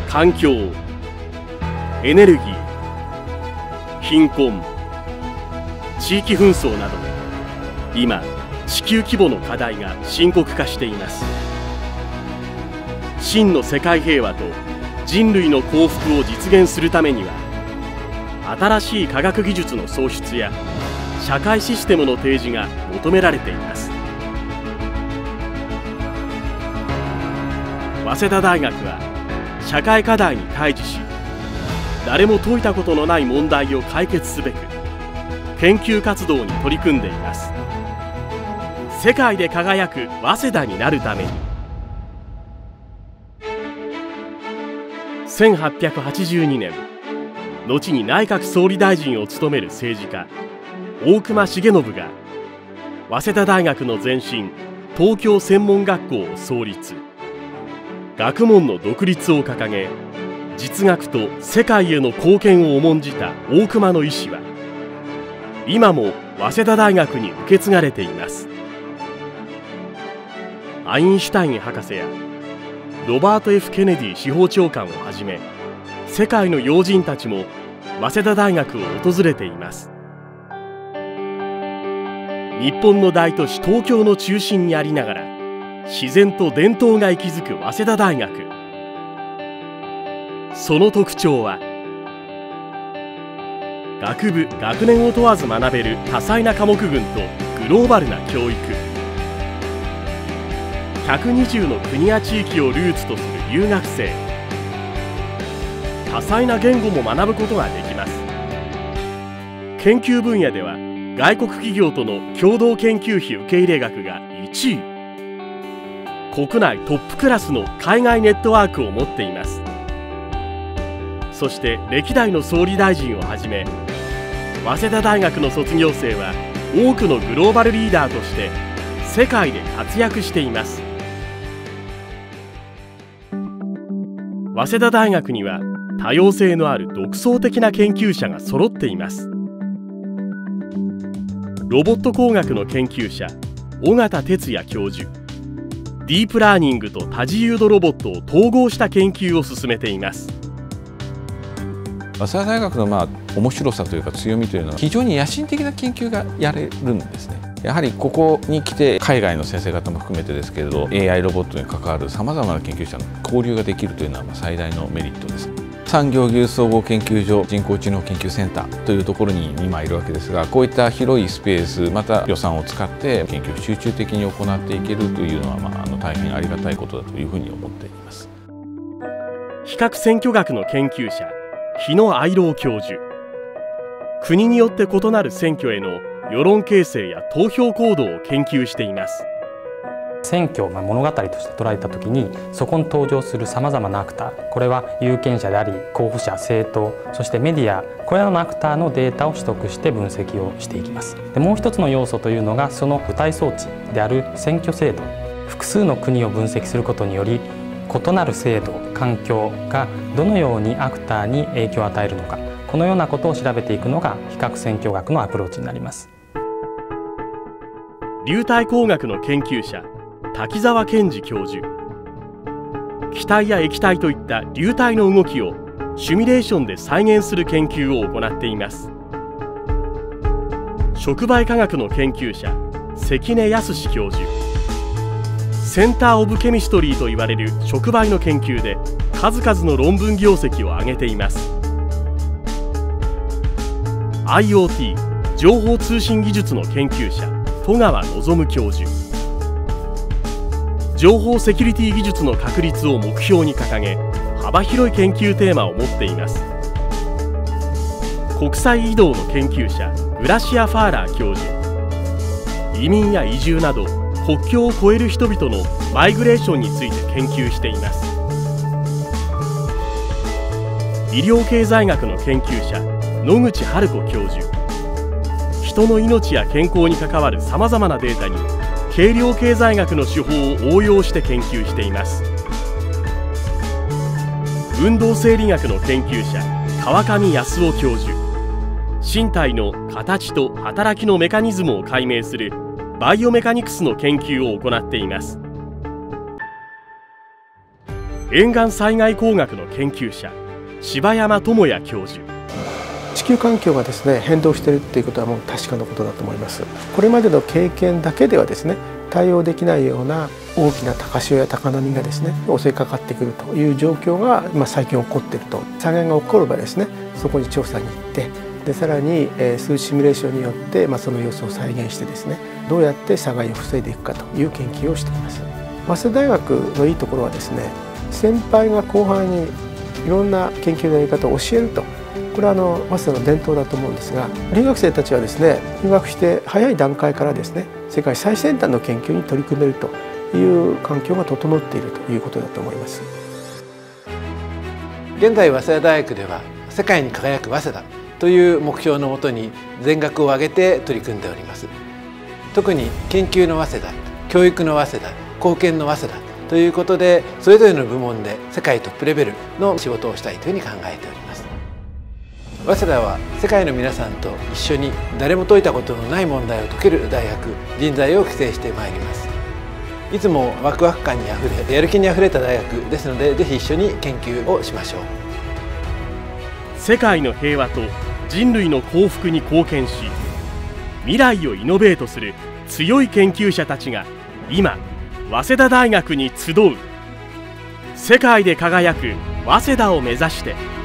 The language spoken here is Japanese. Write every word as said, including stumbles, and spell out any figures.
環境、エネルギー、貧困、地域紛争など今地球規模の課題が深刻化しています。真の世界平和と人類の幸福を実現するためには、新しい科学技術の創出や社会システムの提示が求められています。早稲田大学は社会課題に対峙し、誰も解いたことのない問題を解決すべく研究活動に取り組んでいます。世界で輝く早稲田になるために、せんはっぴゃくはちじゅうにねん、後に内閣総理大臣を務める政治家大隈重信が早稲田大学の前身東京専門学校を創立。学問の独立を掲げ、実学と世界への貢献を重んじた大隈の意志は今も早稲田大学に受け継がれています。アインシュタイン博士やロバート F ケネディ司法長官をはじめ、世界の要人たちも早稲田大学を訪れています。日本の大都市東京の中心にありながら、自然と伝統が息づく早稲田大学。その特徴は、学部・学年を問わず学べる多彩な科目群とグローバルな教育。ひゃくにじゅうの国や地域をルーツとする留学生。多彩な言語も学ぶことができます。研究分野では外国企業との共同研究費受け入れ額がいちい。国内トップクラスの海外ネットワークを持っています。そして歴代の総理大臣をはじめ、早稲田大学の卒業生は多くのグローバルリーダーとして世界で活躍しています。早稲田大学には多様性のある独創的な研究者が揃っています。ロボット工学の研究者緒方哲也教授、ディープラーニングと多自由度ロボットを統合した研究を進めています。 早稲田大学のまあ面白さというか強みというのは、非常に野心的な研究がやれるんですね。やはりここに来て海外の先生方も含めてですけれど、 エーアイ ロボットに関わるさまざまな研究者の交流ができるというのはまあ最大のメリットです。産業技術総合研究所人工知能研究センターというところに今いるわけですが、こういった広いスペース、また予算を使って研究を集中的に行っていけるというのは、まあ、あの大変ありがたいことだというふうに思っています。 比較選挙学の研究者日野愛郎教授、国によって異なる選挙への世論形成や投票行動を研究しています。 選挙を物語として捉えた時に、そこに登場するさまざまなアクター、これは有権者であり候補者、政党、そしてメディア、これらのアクターのデータを取得して分析をしていきます。でもう一つの要素というのが、その具体装置である選挙制度。複数の国を分析することにより、異なる制度、環境がどのようにアクターに影響を与えるのか、このようなことを調べていくのが比較選挙学のアプローチになります。 流体工学の研究者滝沢健二教授、気体や液体といった流体の動きをシミュレーションで再現する研究を行っています。触媒科学の研究者関根康教授、センター・オブ・ケミストリーと言われる触媒の研究で数々の論文業績を上げています。 アイオーティー 情報通信技術の研究者戸川望教授、情報セキュリティ技術の確立を目標に掲げ、幅広い研究テーマを持っています。国際移動の研究者グラシア・ファーラー教授、移民や移住など国境を越える人々のマイグレーションについて研究しています。医療経済学の研究者野口春子教授、人の命や健康に関わるさまざまなデータに計量経済学の手法を応用して研究しています。運動生理学の研究者川上康夫教授、身体の形と働きのメカニズムを解明するバイオメカニクスの研究を行っています。 沿岸災害工学の研究者柴山智也教授。 地球環境がですね変動しているということはもう確かなことだと思います。これまでの経験だけではですね対応できないような大きな高潮や高波がですね襲いかかってくるという状況が今最近起こっていると。災害が起こればですねそこに調査に行ってでさらに、えー、数シミュレーションによって、まあ、その様子を再現してですねどうやって災害を防いでいくかという研究をしています。早稲田大学のいいところはですね先輩が後輩にいろんな研究のやり方を教えると。これはあの早稲田の伝統だと思うんですが、留学生たちはですね留学して早い段階からですね世界最先端の研究に取り組めるという環境が整っているということだと思います。 現在早稲田大学では世界に輝く早稲田という目標のもとに全学を挙げて取り組んでおります。特に研究の早稲田、教育の早稲田、貢献の早稲田ということでそれぞれの部門で世界トップレベルの仕事をしたいというふうに考えております。早稲田は世界の皆さんと一緒に誰も解いたことのない問題を解ける大学、人材を育成してまいります。いつもワクワク感にあふれ、やる気にあふれた大学ですので、ぜひ一緒に研究をしましょう。 世界の平和と人類の幸福に貢献し、未来をイノベートする強い研究者たちが今、早稲田大学に集う。世界で輝く早稲田を目指して。